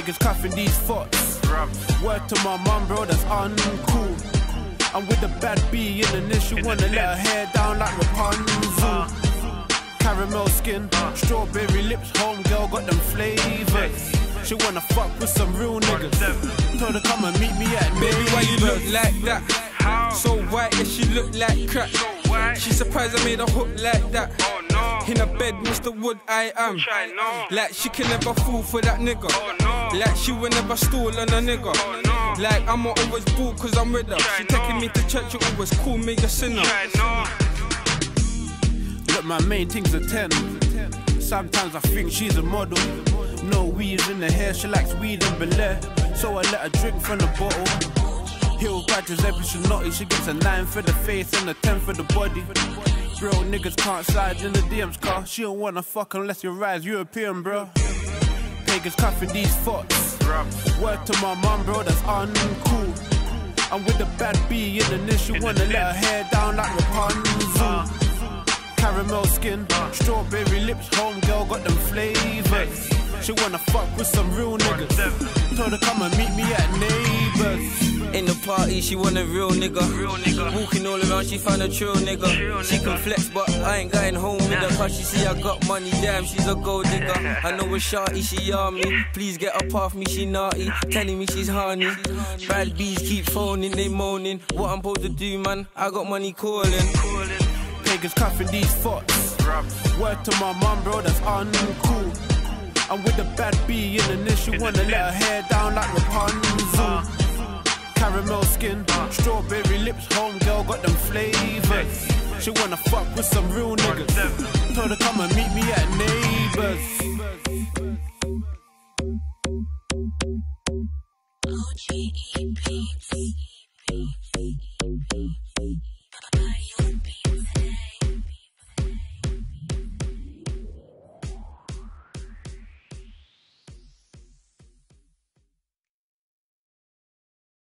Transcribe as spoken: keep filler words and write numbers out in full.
Niggas cuffing these thoughts. Word to my mum, bro, that's uncool. I'm with the bad B in the initial, wanna let her hair down like Rapunzel. Caramel skin, strawberry lips, homegirl got them flavors. She wanna fuck with some real niggas. Told her come and meet me at Neighbours. Baby, why you look like that? So white, yeah, she look like crack. She surprised I made a hook like that. In a bed, Mister Wood, I am. Like she can never fall for that nigga. Like she will never stall on a nigga. Like I'ma always ball cause I'm with her. She taking me to church, you always call me a sinner. Look, my main thing's a ten. Sometimes I think she's a model. No weeds in the hair, she likes weed and Belair. So I let her drink from the bottle. Hill badges every she naughty. She gets a nine for the face and a ten for the body. Bro, niggas can't slide in the D Ms car. She don't wanna fuck unless you rise European, bro. Pagans cuffing these thoughts. Word to my mum, bro, that's uncool. I'm with the bad B in the initial, wanna let her hair down like Rapunzel. Caramel skin, strawberry lips, homegirl got them flavors. She wanna fuck with some real niggas. Told her come and meet me at Neighbours. In the party, she want a real nigga. real nigga. Walking all around, she found a true nigga. True she nigga. Can flex, but I ain't going home with her. Cause she see I got money, damn, she's a gold digger. I know a shawty, she army. Please get up off me, she naughty. Telling me she's honey. Bad bees keep phoning, they moaning. What I'm supposed to do, man? I got money calling. Pagans cuffing these thoughts. Word to my mum, bro, that's uncool. I'm with the bad B in the initial, wanna let her hair down like Rapunzel. Caramel skin, strawberry lips, homegirl got them flavors. She wanna fuck with some real niggas. Told her come and meet me at Neighbours.